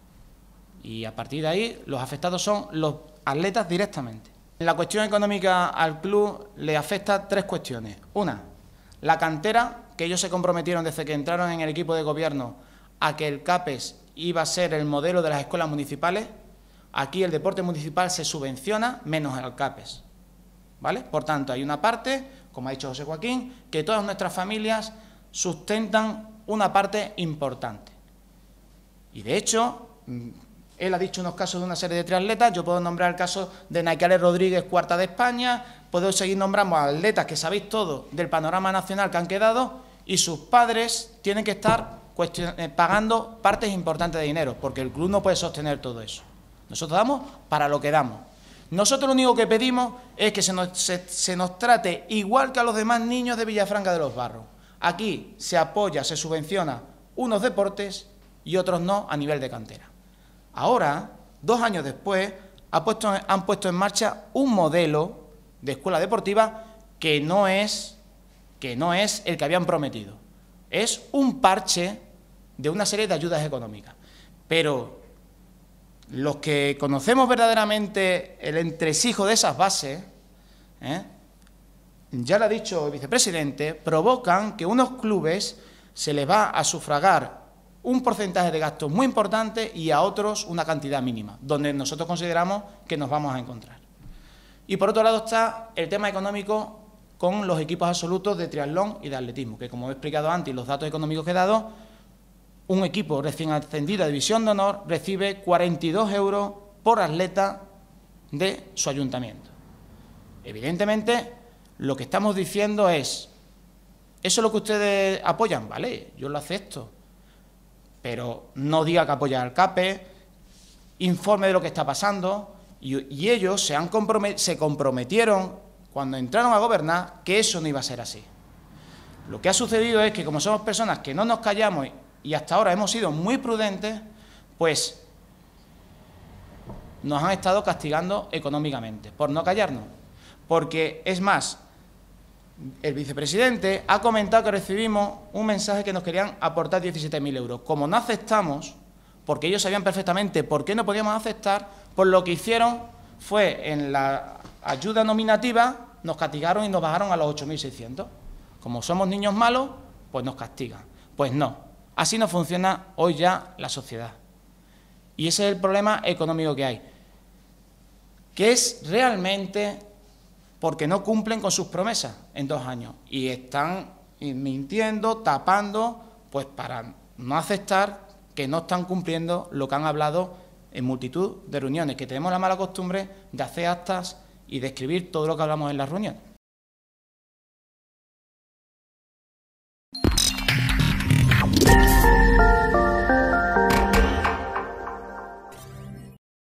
Speaker 5: Y a partir de ahí, los afectados son los atletas directamente. En la cuestión económica al club le afecta tres cuestiones. Una, la cantera, que ellos se comprometieron desde que entraron en el equipo de gobierno a que el CAPES iba a ser el modelo de las escuelas municipales. Aquí el deporte municipal se subvenciona menos el CAPES, ¿vale? Por tanto, hay una parte, como ha dicho José Joaquín, que todas nuestras familias sustentan una parte importante. Y de hecho, él ha dicho unos casos de una serie de triatletas, yo puedo nombrar el caso de Naikale Rodríguez, cuarta de España, puedo seguir nombrando a atletas que sabéis todo del panorama nacional que han quedado, y sus padres tienen que estar pagando partes importantes de dinero, porque el club no puede sostener todo eso. Nosotros damos para lo que damos. Nosotros lo único que pedimos es que se nos, se, se nos trate igual que a los demás niños de Villafranca de los Barros. Aquí se apoya, se subvenciona unos deportes y otros no a nivel de cantera. Ahora, dos años después, ha puesto, han puesto en marcha un modelo de escuela deportiva que no es, que no es el que habían prometido. Es un parche de una serie de ayudas económicas. Pero los que conocemos verdaderamente el entresijo de esas bases, ¿eh? ya lo ha dicho el vicepresidente, provocan que unos clubes se les va a sufragar un porcentaje de gastos muy importante y a otros una cantidad mínima, donde nosotros consideramos que nos vamos a encontrar. Y por otro lado está el tema económico con los equipos absolutos de triatlón y de atletismo, que como he explicado antes, los datos económicos que he dado, un equipo recién ascendido a División de Honor recibe cuarenta y dos euros por atleta de su ayuntamiento. Evidentemente, lo que estamos diciendo es, ¿eso es lo que ustedes apoyan? Vale, yo lo acepto, pero no diga que apoya al CAPES, informe de lo que está pasando, y, y ellos se, han compromet, se comprometieron cuando entraron a gobernar que eso no iba a ser así. Lo que ha sucedido es que como somos personas que no nos callamos y hasta ahora hemos sido muy prudentes, pues nos han estado castigando económicamente por no callarnos. Porque, es más, el vicepresidente ha comentado que recibimos un mensaje que nos querían aportar diecisiete mil euros. Como no aceptamos, porque ellos sabían perfectamente por qué no podíamos aceptar, pues lo que hicieron fue, en la ayuda nominativa, nos castigaron y nos bajaron a los ocho mil seiscientos. Como somos niños malos, pues nos castigan. Pues no, así no funciona hoy ya la sociedad. Y ese es el problema económico que hay, que es realmente porque no cumplen con sus promesas en dos años y están mintiendo, tapando, pues para no aceptar que no están cumpliendo lo que han hablado en multitud de reuniones, que tenemos la mala costumbre de hacer actas y de escribir todo lo que hablamos en las reuniones.